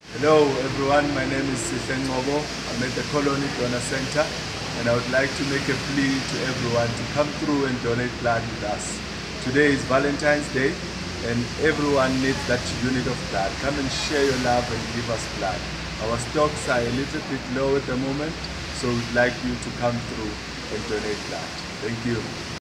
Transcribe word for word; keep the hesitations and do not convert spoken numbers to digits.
Hello everyone, my name is Sifeng Ngobo. I'm at the Colony Donor Center and I would like to make a plea to everyone to come through and donate blood with us. Today is Valentine's Day and everyone needs that unit of blood. Come and share your love and give us blood. Our stocks are a little bit low at the moment, so we'd like you to come through and donate blood. Thank you.